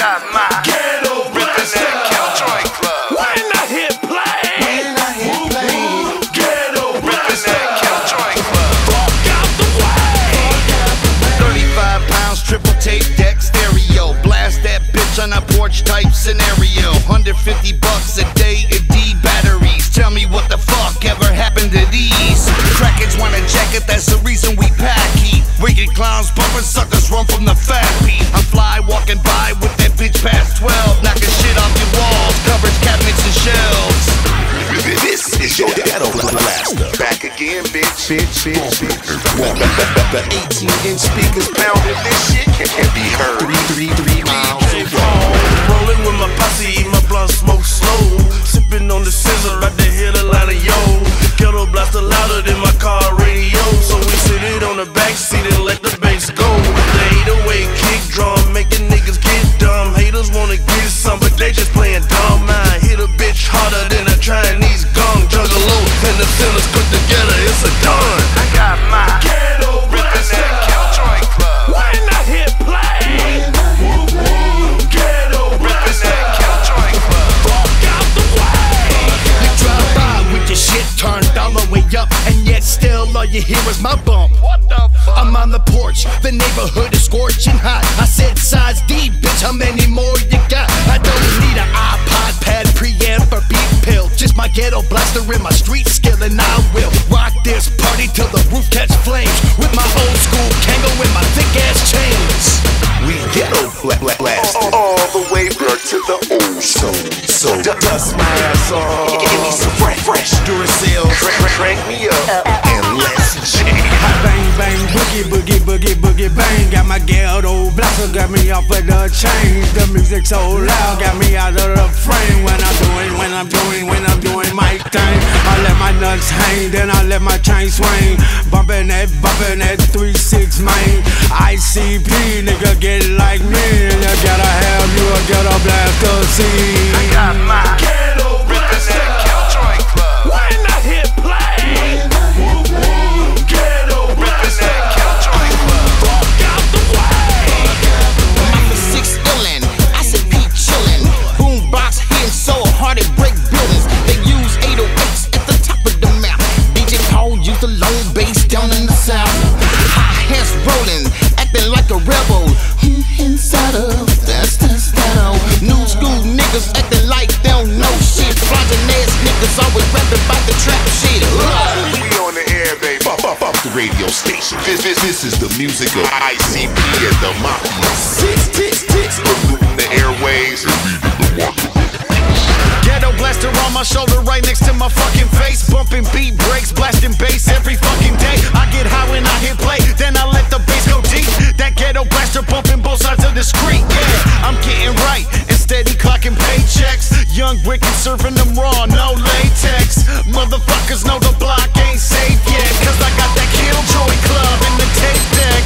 got my Ghetto Blaster. Killjoy club. When I hit play, Ghetto Blaster. Killjoy club. fuck out the way. 35 pounds, triple tape deck stereo. Blast that bitch on a porch type scenario. 150 bucks a day in D batteries. Tell me what the fuck ever happened to these? Crackheads want a jacket, that's the reason we pack heat. Wicked clowns bumping suckers run from the fat beat. I'm fly walking by with that bitch past 12. Knocking shit off your walls, coverage cabinets and shelves. This is your Ghetto Blaster. Back again, bitch. 18-inch speakers pounding this shit can be heard 3 miles away. Rolling with my posse, eat my blunt, smoke slow. Sipping on the scissor, about to hit a line of yo. Ghetto Blaster louder than my car radio. So we sit it on the back seat and let the bass go. The 808 kick drum, making niggas get dumb. Haters wanna get some, but they just playing dumb. I hit a bitch harder than a Chinese gong. Juggalo and the sinners put together, it's a done. I got my Ghetto Blaster. Killjoy club. When I hit play, Ghetto Blaster. Killjoy club. fuck out the way. You drive by with your shit turned all the way up, and yet still all you hear is my bump. What the fuck? I'm on the porch, the neighborhood is scorching hot. I said size D, bitch, how many more you got? I don't need an iPod, pad, preamp, or beat pill. Just my Ghetto Blaster and my street skill, and I will rock this party till the roof catch flames. With my old school Kango and my thick ass chains. We Ghetto Blaster all the way back to the old school. So dust my ass off. Give me some fresh Duracell. Crank me up and let's jam. Bang, bang, boogie, boogie, boogie, boogie, bang. Got my Ghetto Blaster, got me off of the chain. The music so loud, got me out of the frame. When I'm doing my thing, I let my nuts hang, then I let my chain swing. Bumping that 3-6 main. ICP, nigga, get like me. And you gotta have you a Ghetto Blaster scene. I got my Ghetto Blaster. Killjoy club. When I hit play, Ghetto Blaster. Killjoy club. fuck out the way. Mama 6 illin', I said Pete chillin'. Boombox hitting so hard it break buildings. They use 808s at the top of the map. DJ Paul used the low bass down in the south. High hands rollin', acting like a rebel. Inside of that's the style. New school niggas acting like they don't know shit. Flogging ass niggas always rapping about the trap shit. We on the air, baby. Fuck the radio station. This is the music of ICP and the Mafia. Six, polluting the airwaves. Ghetto Blaster on my shoulder, right next to my fucking face. Bumping beat breaks, blasting bass every fucking day. I get high when I hit play, then I let the bass go deep. That Ghetto Blaster bumping both sides of the street. Yeah, I'm getting right and steady clocking paychecks. Young wicked serving them raw, no latex. Motherfuckers know the block ain't safe yet, cause I got that Killjoy club.